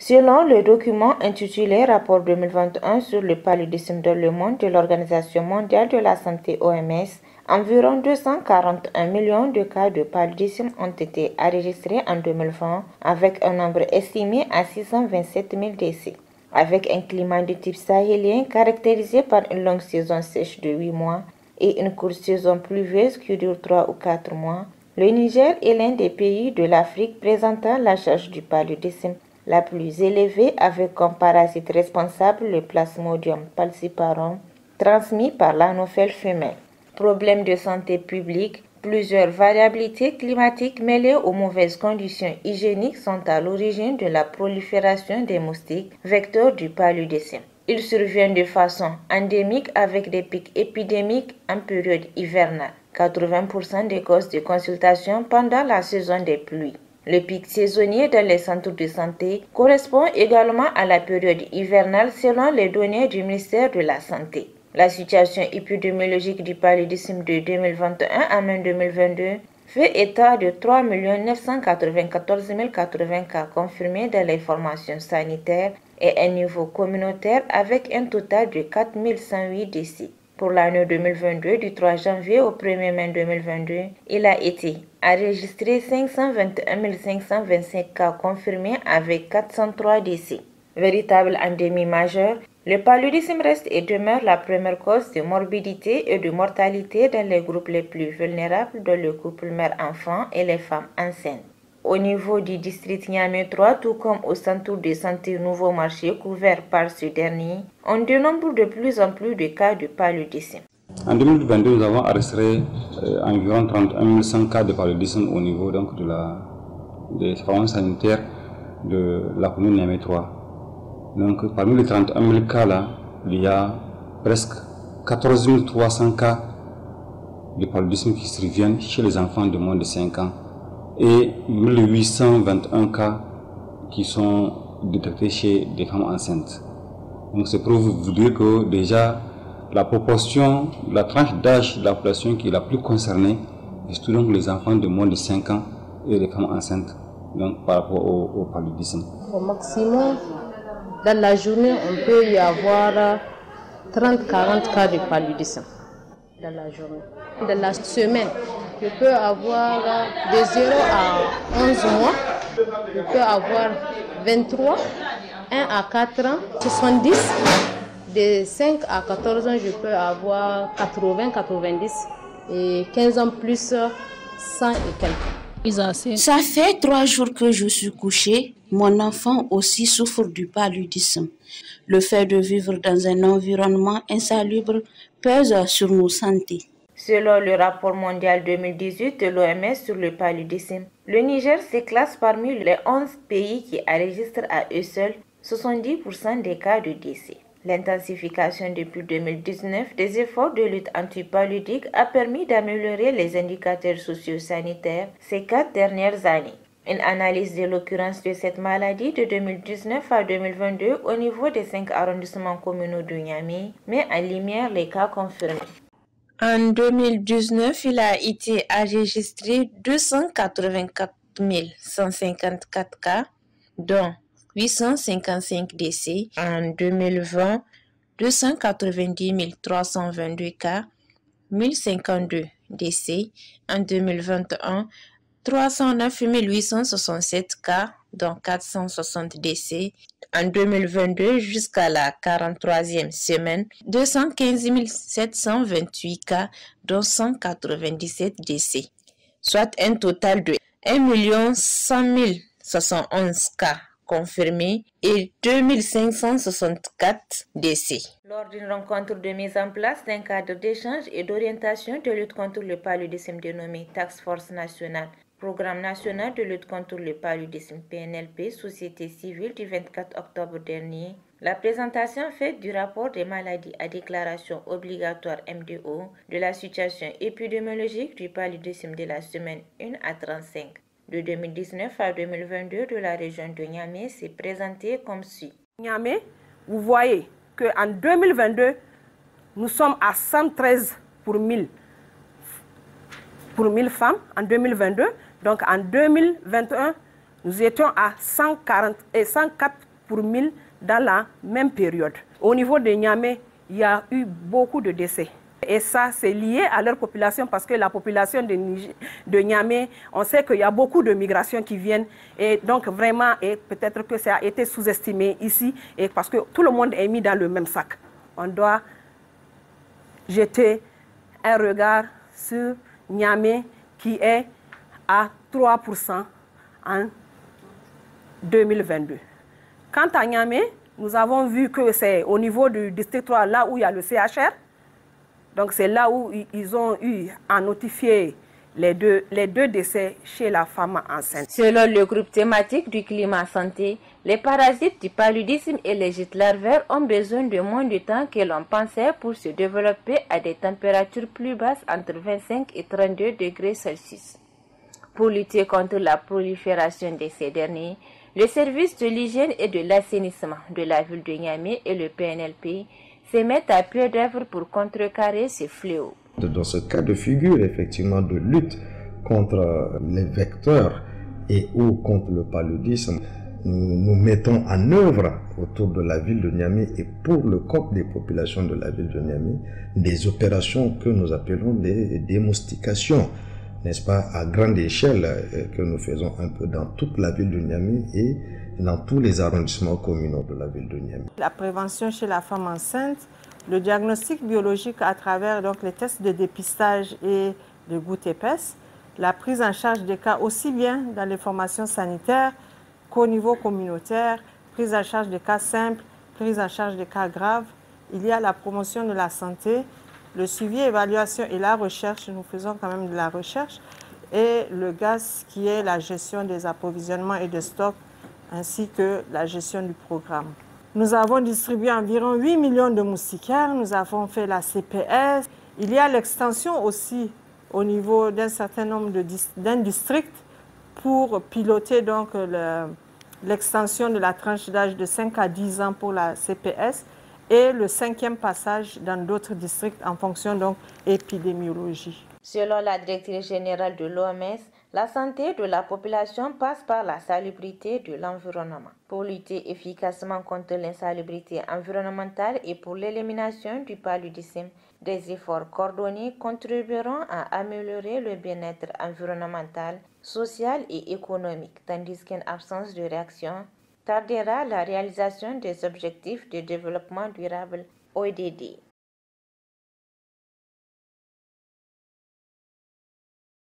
Selon le document intitulé Rapport 2021 sur le paludisme dans le monde de l'Organisation mondiale de la santé OMS, environ 241 millions de cas de paludisme ont été enregistrés en 2020, avec un nombre estimé à 627 000 décès. Avec un climat de type sahélien caractérisé par une longue saison sèche de 8 mois et une courte saison pluvieuse qui dure 3 ou 4 mois, le Niger est l'un des pays de l'Afrique présentant la charge du paludisme la plus élevée, avec comme parasite responsable le Plasmodium falciparum transmis par l'anophèle femelle. Problèmes de santé publique, plusieurs variabilités climatiques mêlées aux mauvaises conditions hygiéniques sont à l'origine de la prolifération des moustiques, vecteurs du paludisme. Ils surviennent de façon endémique avec des pics épidémiques en période hivernale. 80% des causes de consultation pendant la saison des pluies. Le pic saisonnier dans les centres de santé correspond également à la période hivernale selon les données du ministère de la Santé. La situation épidémiologique du paludisme de 2021 à mai 2022 fait état de 3 994 080 cas confirmés dans les formations sanitaires et un niveau communautaire avec un total de 4 108 décès. Pour l'année 2022, du 3 janvier au 1er mai 2022, il a été enregistré 521 525 cas confirmés avec 403 décès. Véritable endémie majeure, le paludisme reste et demeure la première cause de morbidité et de mortalité dans les groupes les plus vulnérables, dont le couple mère-enfant et les femmes enceintes. Au niveau du district Niamey 3, tout comme au centre de santé Nouveau Marché couvert par ce dernier, on dénombre de plus en plus de cas de paludisme. En 2022, nous avons enregistré environ 31 100 cas de paludisme au niveau donc, des formations sanitaires de la commune Niamey 3. Donc, parmi les 31 000 cas là, il y a presque 14 300 cas de paludisme qui surviennent chez les enfants de moins de 5 ans. Et 1821 cas qui sont détectés chez des femmes enceintes. Donc c'est pour vous dire que déjà la proportion, la tranche d'âge de la population qui est la plus concernée, c'est surtout donc les enfants de moins de 5 ans et les femmes enceintes, donc par rapport au paludisme. Au maximum, dans la journée, on peut y avoir 30-40 cas de paludisme dans la journée. Dans la semaine, je peux avoir de 0 à 11 mois, je peux avoir 23, 1 à 4 ans, 70, de 5 à 14 ans, je peux avoir 80, 90, et 15 ans plus, 100 et quelques. Ça fait 3 jours que je suis couchée. Mon enfant aussi souffre du paludisme. Le fait de vivre dans un environnement insalubre pèse sur nos santé. Selon le rapport mondial 2018 de l'OMS sur le paludisme, le Niger se classe parmi les 11 pays qui enregistrent à eux seuls 70% des cas de décès. L'intensification depuis 2019 des efforts de lutte antipaludique a permis d'améliorer les indicateurs socio-sanitaires ces 4 dernières années. Une analyse de l'occurrence de cette maladie de 2019 à 2022 au niveau des 5 arrondissements communaux de Niamey met en lumière les cas confirmés. En 2019, il a été enregistré 284 154 cas, dont 855 décès. En 2020, 290 322 cas, 1052 décès. En 2021, 309 867 cas, dont 460 décès. En 2022, jusqu'à la 43e semaine, 215 728 cas, dont 197 décès, soit un total de 1 100 071 cas confirmés et 2564 décès. Lors d'une rencontre de mise en place d'un cadre d'échange et d'orientation de lutte contre le paludisme dénommé Task Force nationale, Programme national de lutte contre le paludisme PNLP, Société civile du 24 octobre dernier, la présentation faite du rapport des maladies à déclaration obligatoire MDO de la situation épidémiologique du paludisme de la semaine 1 à 35 de 2019 à 2022 de la région de Niamey s'est présenté comme suit. Niamey, vous voyez qu'en 2022, nous sommes à 113 pour 1000 femmes en 2022. Donc en 2021, nous étions à 104 pour 1000 dans la même période. Au niveau de Niamey, il y a eu beaucoup de décès. Et ça, c'est lié à leur population parce que la population de Niamey, on sait qu'il y a beaucoup de migrations qui viennent. Et donc vraiment, et peut-être que ça a été sous-estimé ici, et parce que tout le monde est mis dans le même sac. On doit jeter un regard sur Niamey qui est à 3% en 2022. Quant à Niamey, nous avons vu que c'est au niveau du district 3, là où il y a le CHR. Donc c'est là où ils ont eu à notifier les deux décès chez la femme enceinte. Selon le groupe thématique du climat santé, les parasites du paludisme et les gîtes larvaires ont besoin de moins de temps que l'on pensait pour se développer à des températures plus basses entre 25 et 32 degrés Celsius. Pour lutter contre la prolifération de ces derniers, le service de l'hygiène et de l'assainissement de la ville de Niamey et le PNLP se mettent à pied d'œuvre pour contrecarrer ces fléaux. Dans ce cas de figure, effectivement, de lutte contre les vecteurs et ou contre le paludisme, nous mettons en œuvre autour de la ville de Niamey et pour le compte des populations de la ville de Niamey des opérations que nous appelons des démoustications, n'est-ce pas, à grande échelle, que nous faisons un peu dans toute la ville de Niamey et dans tous les arrondissements communaux de la ville de Niamey. La prévention chez la femme enceinte, le diagnostic biologique à travers donc, les tests de dépistage et de gouttes épaisses, la prise en charge des cas aussi bien dans les formations sanitaires qu'au niveau communautaire, prise en charge des cas simples, prise en charge des cas graves. Il y a la promotion de la santé, le suivi, évaluation et la recherche. Nous faisons quand même de la recherche. Et le gaz qui est la gestion des approvisionnements et des stocks ainsi que la gestion du programme. Nous avons distribué environ 8 millions de moustiquaires, nous avons fait la CPS. Il y a l'extension aussi au niveau d'un certain nombre d'un district pour piloter donc l'extension de la tranche d'âge de 5 à 10 ans pour la CPS et le 5e passage dans d'autres districts en fonction donc épidémiologie. Selon la directrice générale de l'OMS, la santé de la population passe par la salubrité de l'environnement. Pour lutter efficacement contre l'insalubrité environnementale et pour l'élimination du paludisme, des efforts coordonnés contribueront à améliorer le bien-être environnemental, social et économique, tandis qu'une absence de réaction tardera la réalisation des objectifs de développement durable ODD.